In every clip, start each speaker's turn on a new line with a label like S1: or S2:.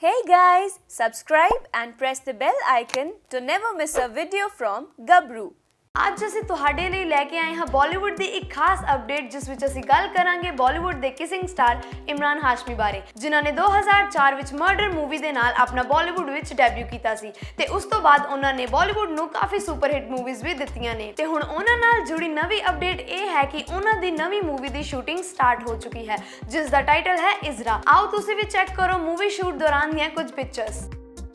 S1: Hey guys, subscribe and press the bell icon to never miss a video from Gabru. ਅੱਜ ਅਸੀਂ ਤੁਹਾਡੇ ਲਈ ਲੈ ਕੇ ਆਏ ਹਾਂ ਬਾਲੀਵੁੱਡ ਦੀ ਇੱਕ ਖਾਸ ਅਪਡੇਟ ਜਿਸ ਵਿੱਚ ਅਸੀਂ ਗੱਲ ਕਰਾਂਗੇ ਬਾਲੀਵੁੱਡ ਦੇ ਕਿਸਿੰਗ ਸਟਾਰ ਇਮਰਾਨ ਹਾਸ਼ਮੀ ਬਾਰੇ ਜਿਨ੍ਹਾਂ ਨੇ 2004 ਵਿੱਚ ਮਰਡਰ ਮੂਵੀ ਦੇ ਨਾਲ ਆਪਣਾ ਬਾਲੀਵੁੱਡ ਵਿੱਚ ਡੈਬਿਊ ਕੀਤਾ ਸੀ ਤੇ ਉਸ ਤੋਂ ਬਾਅਦ ਉਹਨਾਂ ਨੇ ਬਾਲੀਵੁੱਡ ਨੂੰ ਕਾਫੀ ਸੁਪਰ ਹਿੱਟ ਮੂਵੀਜ਼ ਵੀ ਦਿੱਤੀਆਂ ਨੇ ਤੇ ਹੁਣ ਉਹਨਾਂ ਨਾਲ ਜੁੜੀ ਨਵੀਂ ਅਪਡੇਟ ਇਹ ਹੈ ਕਿ ਉਹਨਾਂ ਦੀ ਨਵੀਂ ਮੂਵੀ ਦੀ ਸ਼ੂਟਿੰਗ ਸਟਾਰਟ ਹੋ ਚੁੱਕੀ ਹੈ ਜਿਸ ਦਾ ਟਾਈਟਲ ਹੈ ਇਜ਼ਰਾ। ਆਓ ਤੁਸੀਂ ਵੀ ਚੈੱਕ ਕਰੋ ਮੂਵੀ ਸ਼ੂਟ ਦੌਰਾਨ ਦੀਆਂ ਕੁਝ ਪਿਕਚਰਸ।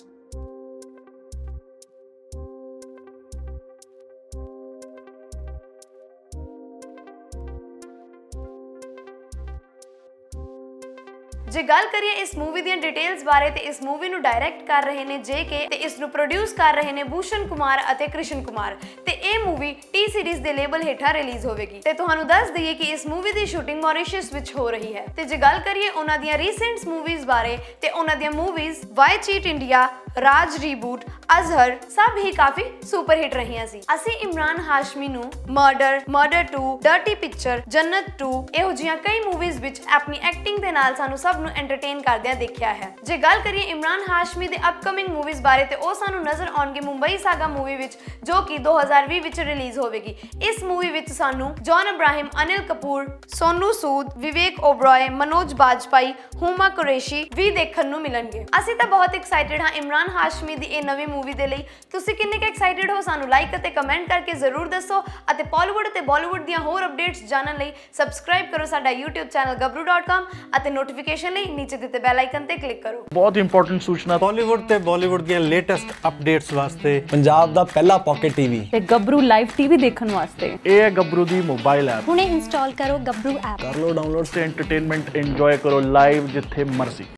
S1: ਜੇ ਗੱਲ ਕਰੀਏ ਇਸ ਮੂਵੀ ਦੀਆਂ ਡਿਟੇਲਸ ਬਾਰੇ ਤੇ ਇਸ ਮੂਵੀ ਨੂੰ ਡਾਇਰੈਕਟ ਕਰ ਰਹੇ ਨੇ JK ਤੇ ਇਸ ਨੂੰ ਪ੍ਰੋਡਿਊਸ ਕਰ ਰਹੇ ਨੇ ਭੂਸ਼ਣ ਕੁਮਾਰ ਅਤੇ ਕ੍ਰਿਸ਼ਨ ਕੁਮਾਰ ਤੇ ਇਹ ਮੂਵੀ ਟੀ ਸੀਰੀਜ਼ ਦੇ ਲੇਬਲ ਹੇਠਾਂ ਰਿਲੀਜ਼ ਹੋਵੇਗੀ ਤੇ ਤੁਹਾਨੂੰ ਦੱਸ ਦਈਏ ਕਿ ਇਸ ਮੂਵੀ ਦੀ ਸ਼ੂਟਿੰਗ ਮੌਰੀਸ਼ੀਅਸ ਵਿੱਚ ਹੋ ਰਹੀ ਹੈ ਤੇ ਜੇ ਗੱਲ ਕਰੀਏ ਉਹਨਾਂ ਦੀਆਂ ਰੀਸੈਂਟ ਮੂਵੀਜ਼ ਬਾਰੇ ਤੇ ਉਹਨਾਂ ਦੀਆਂ movies Why Cheat India, Raaz reboot, Azhar ਸਭ ਹੀ ਕਾਫੀ ਸੁਪਰ ਹਿੱਟ ਰਹੀਆਂ ਸੀ। ਅਸੀਂ ਇਮਰਾਨ ਹਾਸ਼ਮੀ ਨੂੰ ਮਰਡਰ 2, ਡਰਟੀ ਪਿਕਚਰ, ਜੰਨਤ 2 ਇਹੋ ਜਿਹੀਆਂ ਕਈ ਮੂਵੀਜ਼ ਵਿੱਚ ਆਪਣੀ ਐਕਟਿੰਗ ਦੇ ਨਾਲ ਸਾਨੂੰ ਸਭ ਨੂੰ ਐਂਟਰਟੇਨ ਕਰਦਿਆਂ ਦੇਖਿਆ ਹੈ। ਜੇ ਗੱਲ ਕਰੀਏ ਇਮਰਾਨ ਹਾਸ਼ਮੀ ਦੇ ਅਪਕਮਿੰਗ ਮੂਵੀਜ਼ ਬਾਰੇ ਤੇ ਉਹ ਸਾਨੂੰ ਨਜ਼ਰ ਆਉਣਗੇ ਮੁੰਬਈ ਸਾਗਾ ਮੂਵੀ ਵਿੱਚ ਜੋ ਕਿ 2020 ਵਿੱਚ ਰਿਲੀਜ਼ ਹੋਵੇਗੀ। ਇਸ ਮੂਵੀ ਵਿੱਚ ਸਾਨੂੰ ਜੌਨ ਅਬਰਾਹਿਮ, ਅਨਿਲ ਕਪੂਰ, ਸੋਨੂ ਸੂਦ, ਵਿਵੇਕ ਓਬਰਾਏ, ਮਨੋਜ ਬਾਜਪਾਈ, ਹੁਮਾ ਕੁਰੈਸ਼ੀ ਵੀ ਦੇਖਣ ਨੂੰ ਮਿਲਣਗੇ। ਅਸੀਂ ਤਾਂ ਬਹੁਤ ਐਕਸਾਈਟਿਡ ਹਾਂ ਇਮਰਾਨ ਹਾਸ਼ਮੀ ਦੀ ਇਹ ਨਵੀਂ ਮੂਵੀ ਦੇ ਲਈ। ਤੁਸੀਂ ਕਿੰਨੇ ਕੁ ਐਕਸਾਈਟਿਡ ਹੋ ਸਾਨੂੰ ਲਾਈਕ ਅਤੇ ਕਮੈਂਟ ਕਰਕੇ ਜ਼ਰੂਰ ਦੱਸੋ ਅਤੇ ਬਾਲੀਵੁੱਡ ਅਤੇ ਬਾਲੀਵੁੱਡ ਦੀਆਂ ਹੋਰ ਅਪਡੇਟਸ ਜਾਣਨ ਲਈ ਸਬਸਕ੍ਰਾਈਬ ਕਰੋ ਸਾਡਾ YouTube ਚੈਨਲ gabru.com ਅਤੇ ਨੋਟੀਫਿਕੇਸ਼ਨ ਲਈ ਨੀਚੇ ਦਿੱਤੇ ਬੈਲ ਆਈਕਨ ਤੇ ਕਲਿੱਕ ਕਰੋ।
S2: ਬਹੁਤ ਇੰਪੋਰਟੈਂਟ ਸੂਚਨਾ
S3: ਬਾਲੀਵੁੱਡ ਤੇ ਬਾਲੀਵੁੱਡ ਦੀਆਂ ਲੇਟੈਸਟ ਅਪਡੇਟਸ ਵਾਸਤੇ ਪੰਜਾਬ ਦਾ ਪਹਿਲਾ ਪਾਕਟ ਟੀਵੀ
S4: ਤੇ ਗੱਭਰੂ ਲਾਈਵ ਟੀਵੀ ਦੇਖਣ ਵਾਸਤੇ
S2: ਇਹ ਹੈ ਗੱਭਰੂ ਦੀ ਮੋਬਾਈਲ ਐਪ।
S5: ਹੁਣੇ ਇੰਸਟਾਲ ਕਰੋ ਗੱਭਰੂ ਐਪ।
S2: ਕਰ ਲਓ ਡਾਊਨਲੋਡ ਤੇ ਐਂਟਰਟੇਨਮੈਂਟ ਇੰਜੋਏ ਕਰੋ ਲਾਈਵ ਜਿੱਥੇ ਮਰਜ਼ੀ।